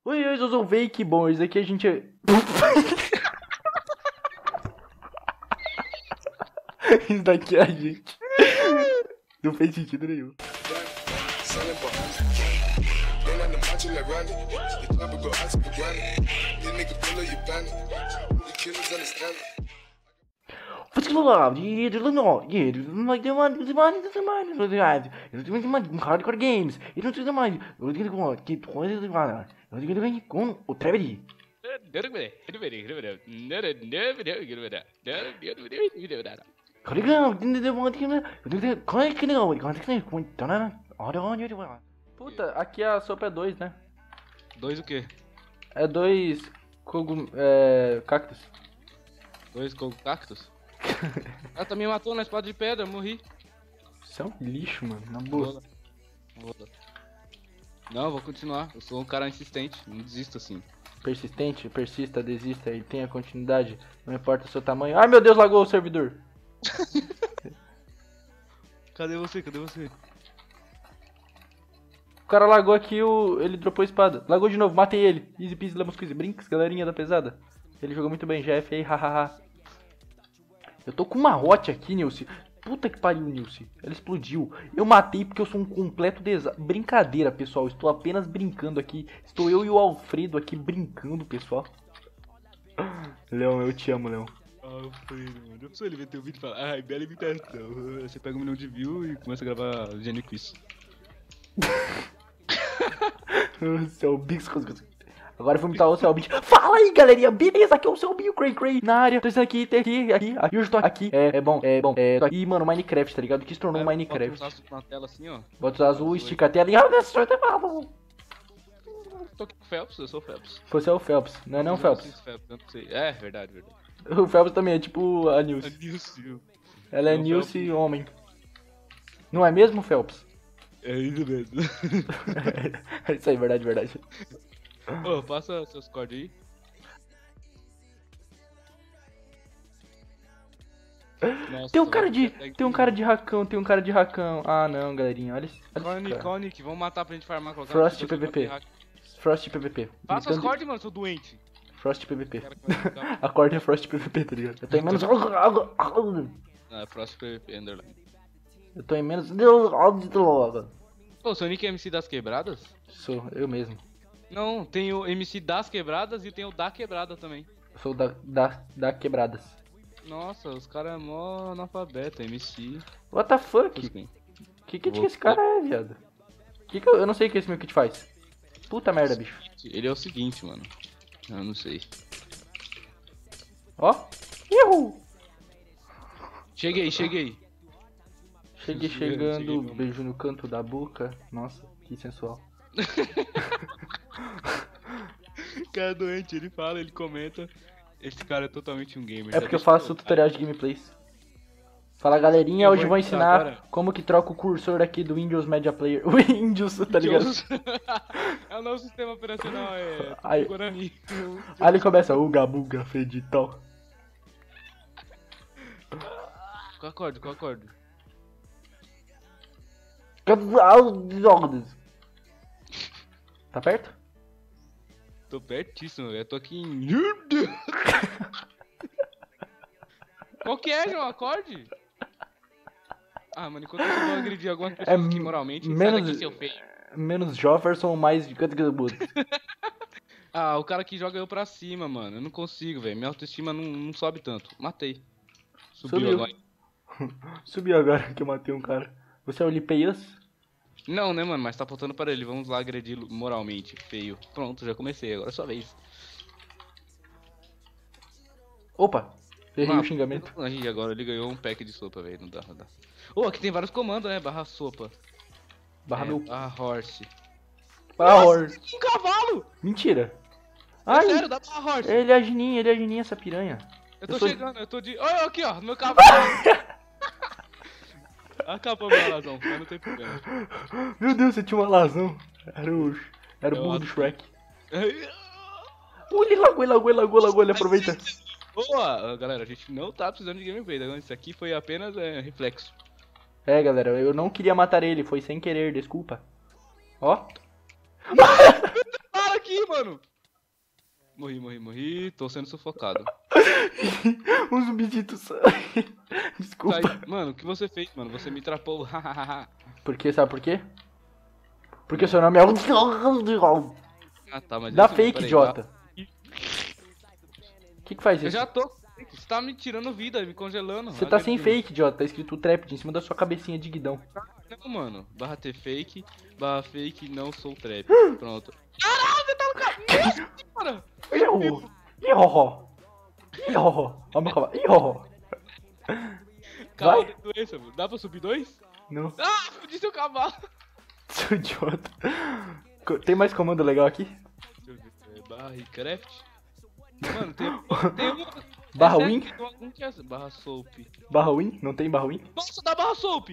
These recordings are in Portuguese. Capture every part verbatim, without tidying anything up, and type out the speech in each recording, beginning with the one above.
Oi, oi, eu sou o Fake bom, isso aqui a gente... Isso daqui a gente... Não fez sentido nenhum. Hardcore Games. Com o Trevor. Puta, aqui a sopa é dois, né? Dois o quê? É dois cogum... é... cactos. Dois cactos? Ah, tá me matou na espada de pedra, morri. Isso é um lixo, mano, na boa. Não, vou continuar. Eu sou um cara insistente, não desisto assim. Persistente, persista, desista e tenha continuidade. Não importa o seu tamanho. Ai meu Deus, lagou o servidor. Cadê você? Cadê você? O cara lagou aqui, o... ele dropou a espada. Lagou de novo, matei ele. Easy peasy, lemon squeezy. Brinks, galerinha da pesada. Ele jogou muito bem, G F aí, hahaha. Eu tô com uma hot aqui, Nilce. Puta que pariu, Nilce. Ela explodiu. Eu matei porque eu sou um completo desastre. Brincadeira, pessoal. Estou apenas brincando aqui. Estou eu e o Alfredo aqui brincando, pessoal. Leão, eu te amo, Leão. Alfredo, mano. Eu preciso ele ver teu vídeo e falar, ai, bela imitação. Você pega um milhão de views e começa a gravar Gênio Quiz. O Selbinho. Agora eu vou imitar o Selbinho. Fala aí, galerinha. Beleza, aqui é o Selbinho Cray Cray na área. Tô aqui, tem aqui, aqui, aqui. Hoje eu tô aqui. É, é bom, é bom. É, tô aqui, mano, Minecraft, tá ligado? Que se tornou é, Minecraft. Bota os na tela assim, ó. Bota os azul, estica a tela e... Ah, meu Deus, tô aqui com o Phelps, eu sou o Phelps. Você é o Phelps, não é não, Phelps? Phelps, eu não sei. É, verdade, verdade. O Phelps também é tipo a Nilce. A Nilce. Ela é Nilce homem. Não é mesmo, Phelps? É isso mesmo. É isso aí, verdade, verdade. Ô, passa seus cordes aí. Nossa, tem um cara de. Tem um cara de racão, tem um cara de racão. Ah não, galerinha, olha esse. Conic, Conic, vamos matar pra gente farmar colocar. Frost P V P. Frost P V P. Passa os cordes, mano, sou doente. Frost P V P. A corda é Frost P V P, tá ligado? Eu tô em menos. Não, é Frost P V P, underline. Eu tô em menos. Pô, seu nick é M C das quebradas? Sou, eu mesmo. Não, tem o M C das quebradas e tem o da quebrada também. Eu sou da, da, da quebradas. Nossa, os caras é mó analfabeto, M C. What the fuck? Que kit que esse cara é, viado? Que que eu, eu não sei o que esse meu kit faz. Puta merda, bicho. Ele é o seguinte, mano. Eu não sei. Ó. Ihu! Cheguei, cheguei. Cheguei chegando, beijo no canto da boca. Nossa, que sensual. Cara doente, ele fala, ele comenta. Esse cara é totalmente um gamer. É porque eu faço tutorial de gameplays. Fala galerinha, hoje eu vou ensinar agora como que troca o cursor aqui do Windows Media Player. O Windows, tá ligado? É o nosso sistema operacional, é aí, Guarani. Aí ele começa, uga buga, fedital. Qual acordo, qual acordo? Tá perto? Tô pertíssimo, eu tô aqui em... Qual que é, João? Acorde? Ah, mano, enquanto eu vou agredir algumas pessoas é aqui moralmente, menos, sai daqui, seu feio. Menos Jofferson, mais de canto que eu Ah, o cara que joga eu pra cima, mano. Eu não consigo, velho. Minha autoestima não, não sobe tanto. Matei. Subiu, Subiu. agora. Subiu agora que eu matei um cara. Você é o Lipeias? Não, né, mano? Mas tá apontando para ele. Vamos lá agredir moralmente. Feio. Pronto, já comecei. Agora é sua vez. Opa! Errei ah, o xingamento. Aí, agora ele ganhou um pack de sopa, velho. Não dá, não dá. Ô, oh, aqui tem vários comandos, né? Barra sopa. Barra é, meu... Barra horse. Barra horse. Um cavalo! Mentira. É Ai, sério, dá barra horse. Ele é a Gininha, ele é a Gininha, essa piranha. Eu tô eu sou... chegando, eu tô de... Olha aqui, ó, no meu cavalo. Acabou meu alazão, mas não tem problema. Meu Deus, você tinha um alazão. Era o... Era o burro do Shrek. Ui, ele lagou, ele lagou, ele lagou, lagou, ele aproveita. Boa, galera, a gente não tá precisando de gameplay, tá? Isso aqui foi apenas é, reflexo. É, galera, eu não queria matar ele, foi sem querer, desculpa. Ó. Para aqui, mano. Morri, morri, morri. Tô sendo sufocado. Um zumbidito só. Desculpa. Sai. Mano, o que você fez, mano? Você me trapou. Por quê? Sabe por quê? Porque seu nome é... Ah, tá, mas... Dá esse- fake, peraí, idiota. dá- O que que faz Eu isso? já tô. Você tá me tirando vida, me congelando. Você tá Olha sem aqui. fake, idiota. Tá escrito trapid em cima da sua cabecinha de guidão. Não, mano. Barra T fake, barra fake, não sou trap. Pronto. Caralho, você tá no caminho, cara. Iho! Iho! Iho! Vamos acabar. Iho! Calma, Vai? tem doença, mano. Dá pra subir dois? Não, Ah, fudi seu cavalo. seu idiota. Co- Tem mais comando legal aqui? Deixa eu ver. É, barra Recraft. Mano, tem, tem uma... Barra é win? sério, tem algum que é... Barra soap. Barra win? Não tem barra win? Nossa, dá barra soap.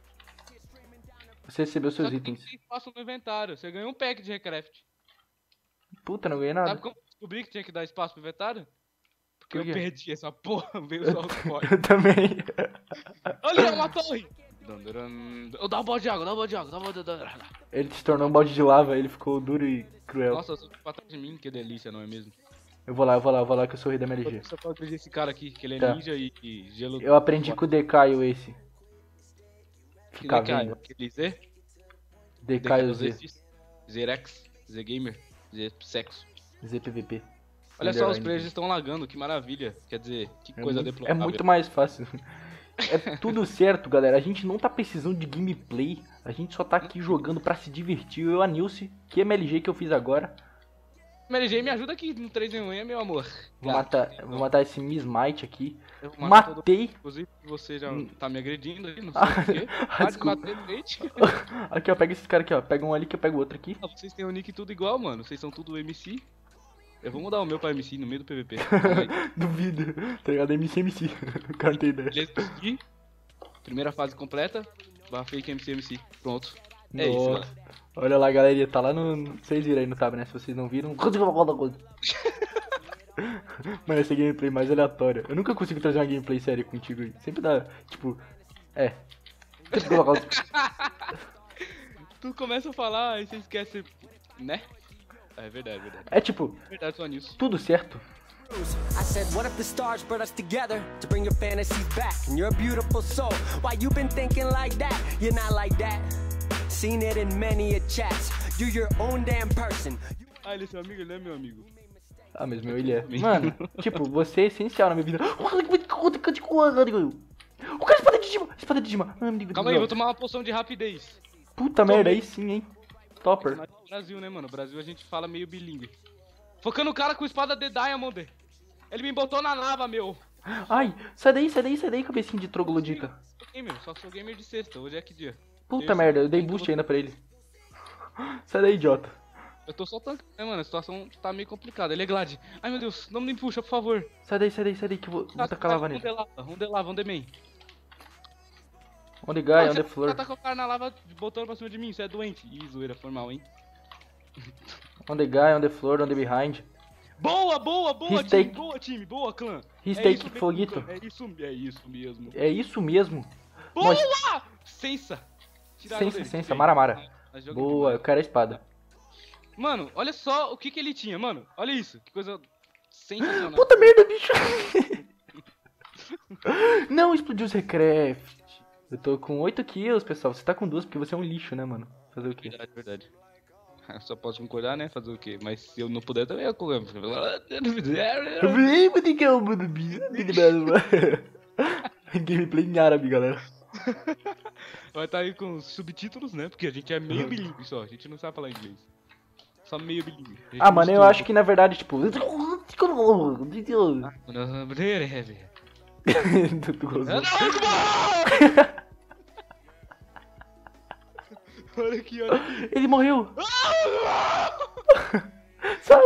Você recebeu Só seus que itens. tem espaço no inventário. Você ganhou um pack de Recraft. Puta, não ganhei nada. Sabe como eu descobri que tinha que dar espaço pro inventário? Porque Por eu quê? perdi essa porra, veio só os códigos. Eu também. Olha, é uma torre! Eu dá um balde de água, dá um balde de água, dá um balde de água. Ele se tornou um balde de lava, ele ficou duro e cruel. Nossa, eu sou pra trás de mim, que delícia, não é mesmo? Eu vou lá, eu vou lá, eu vou lá que eu sou o rei da M L G. Só pode pedir esse cara aqui, que ele é Tá. ninja e, e gelo... Eu aprendi com o Decaio esse. Que Ficar Decaio, vendo. aquele Z? Decaio Z. Zerex, Z-Gamer, Z-Sexo. Z P V P. Olha só, os Underline. players estão lagando, que maravilha. Quer dizer, que É coisa muito, é deplorável. muito mais fácil. É tudo certo, galera. A gente não tá precisando de gameplay. A gente só tá aqui jogando pra se divertir. Eu e a Nilce, que M L G que eu fiz agora. M L G, me ajuda aqui no três em um, meu amor. Vou Cara, matar, então, vou matar esse Miss Might aqui. eu vou matar todo- Matei. Inclusive, você já Hum. tá me agredindo aí, não sei Ah, porquê. ah, Mas desculpa. matei doente. Aqui, ó. Pega esses caras aqui, ó. Pega um ali que eu pego outro aqui. Ah, vocês têm o nick tudo igual, mano. Vocês são tudo M C. Eu vou mudar o meu pra M C no meio do P V P. Calma aí. Duvido. Tá ligado? M C M C. O cara não tem ideia. Beleza, consegui. Primeira fase completa. Barra fake M C M C. Pronto. É isso, Nossa. mano. Olha lá, galerinha. Tá lá no. Vocês viram aí no tab, né? Se vocês não viram. Mano, essa gameplay mais aleatória. Eu nunca consigo trazer uma gameplay séria contigo aí. Sempre dá, tipo. É. Tu começa a falar e você esquece. Né? É verdade, é verdade. É tipo, É verdade, só nisso. tudo certo. I said, what if the stars brought us together to bring your fantasies back? And you're a beautiful soul. Why you been thinking like that? You're not like that. Seen it in many a chats. You're your own damn person. Ah, ele é seu amigo, ele é meu amigo. Ah, mas meu ele é. Mano, tipo, você é essencial na minha vida. O cara espada de Dima! Espada de Dima! Ah, meu Deus. Calma aí, vou tomar uma poção de rapidez. Puta merda, aí sim, hein? Topper. Mas no Brasil, né, mano? No Brasil a gente fala meio bilíngue. Focando o cara com espada de Diamond. Ele me botou na lava, meu. Ai, sai daí, sai daí, sai daí, cabecinha de troglodita. Sou gamer, só sou gamer de sexta. Hoje é que dia? Puta Terça. merda, eu dei boost ainda pra ele. Sai daí, idiota. Eu tô só tancando, né, mano? A situação tá meio complicada. Ele é Glad. Ai, meu Deus, não me puxa, por favor. Sai daí, sai daí, sai daí, que eu vou, vou tacar lava Um de nele. lava, um de lava, um de main. On the guy, on the Você floor. tá com o cara na lava botando pra cima de mim, você é doente. Ih, zoeira, foi mal, hein? On the guy, on the floor, on the behind. Boa, boa, boa, His time, take- boa, time, boa, clã. His É take isso mesmo, foguito. clã, É isso, é isso mesmo. É isso mesmo. Boa! Nós- Sensa. Tiraram Sensa, dele, sensa, bem. Maramara. Mas joga Boa, eu demais. quero a espada. Mano, olha só o que que ele tinha, mano. Olha isso, que coisa sensacional. Puta merda, bicho. Não, explodiu os Recraft. Eu tô com oito kills, pessoal. Você tá com duas porque você é um lixo, né, mano? Fazer o quê? Verdade, verdade. Eu só posso concordar, né? Fazer o quê? Mas se eu não puder também, eu concordo. Gameplay em árabe, galera. Vai estar aí com subtítulos, né? Porque a gente é meio bilíngue só, a gente não sabe falar inglês. Só meio bilíngue. A gente Ah, mano, eu mistura. acho que na verdade, tipo. Tu gozou. Olha aqui, olha aqui. Ele morreu! Sai!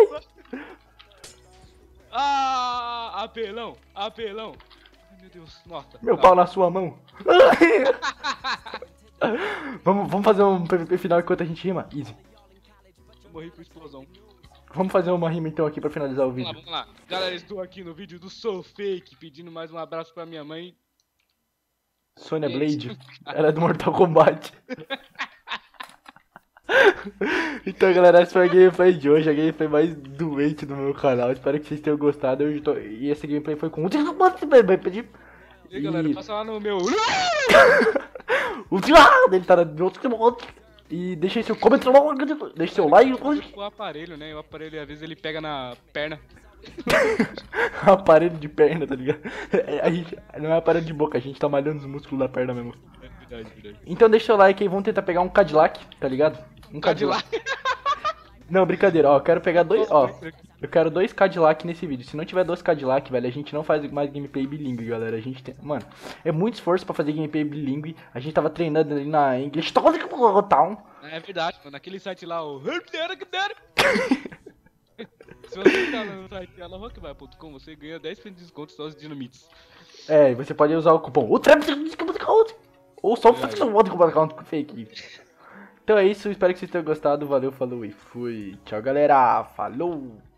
Ah, apelão, apelão. Ai, meu Deus, nossa. Meu Tá. pau na sua mão! vamos, vamos fazer um P V P final enquanto a gente rima? Easy. Eu morri por explosão. Vamos fazer uma rima então aqui pra finalizar o Vamos lá, vídeo. vamos lá. Galera, estou aqui no vídeo do Soul Fake, pedindo mais um abraço pra minha mãe. Sonya Blade, ela é do Mortal Kombat. Então, galera, essa foi a gameplay de hoje, a gameplay mais doente do meu canal. Espero que vocês tenham gostado. Eu tô... E essa gameplay foi com o... E aí, galera, passa lá no meu... O ele tá no outro... E deixa aí seu comentário, deixa seu like. O aparelho, né? O aparelho, às vezes, ele pega na perna. Aparelho de perna, tá ligado? A gente, não é aparelho de boca, a gente tá malhando os músculos da perna mesmo. É verdade, verdade. Então deixa seu like aí, vamos tentar pegar um Cadillac, tá ligado? Um Cadillac. Não, brincadeira, ó, eu quero pegar dois, ó, eu quero dois Cadillac nesse vídeo. Se não tiver dois Cadillac, velho, a gente não faz mais gameplay bilíngue, galera. A gente tem, mano, é muito esforço pra fazer gameplay bilíngue. A gente tava treinando ali na English Town. É verdade, mano, naquele site lá, o... Se você entrar no site alarockbar ponto com, você ganha dez por cento de desconto só os dinamites. É, e você pode usar o cupom o ou só o fake. Então é isso, espero que vocês tenham gostado. Valeu, falou e fui. Tchau, galera. Falou!